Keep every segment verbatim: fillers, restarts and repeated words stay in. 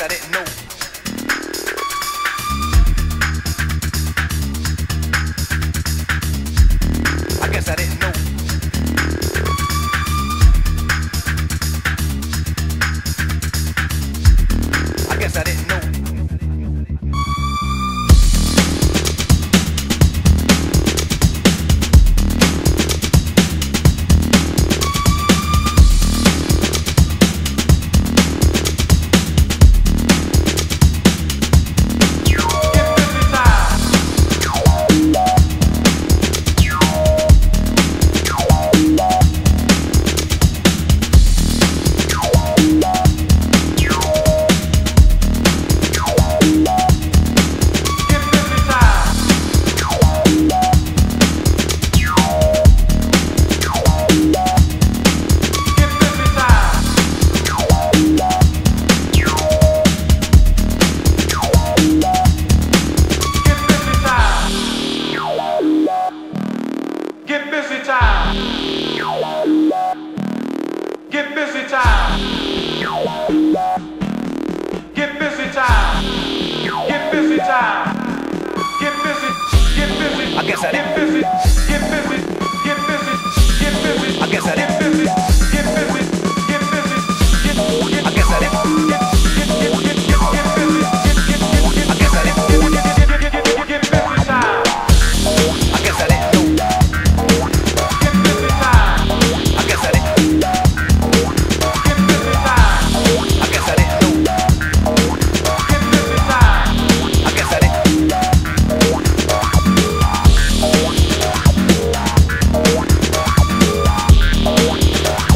I didn't know. I guess I didn't know. I guess I didn't know. Get busy time. Get busy time. Get busy time. Get busy time. Get busy. Get busy. I guess I Get didn't. busy. Get busy. Get busy. Get busy. I guess I Get didn't. busy. Get busy. Get busy. Get get. I guess I didn't. Get get get get get get busy. Get get get get. I guess I didn't. Get get get get get get busy time. I guess I didn't know. Get busy time. I guess I didn't. Get busy time. I guess I didn't know. Get busy time. I guess I didn't. Get busy time.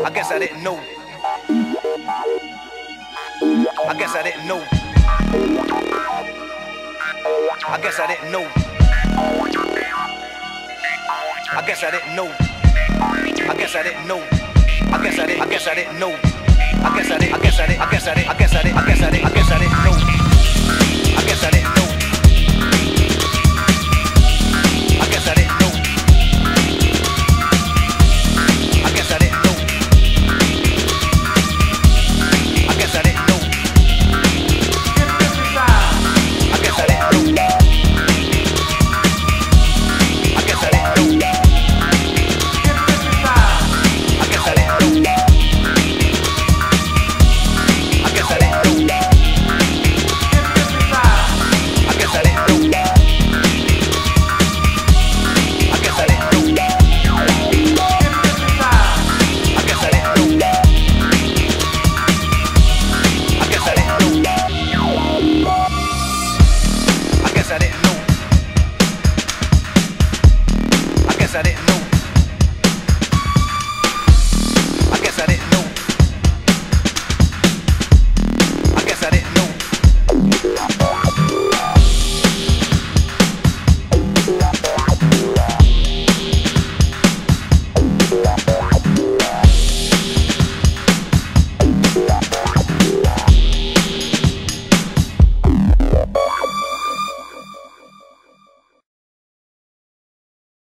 I guess I didn't know. I guess I didn't know. I guess I didn't know. I guess I didn't know. I guess I didn't know. I guess I didn't. I guess I didn't know. I guess I didn't. I guess I didn't. I guess I didn't. I guess I didn't. I guess I didn't. I guess I didn't know.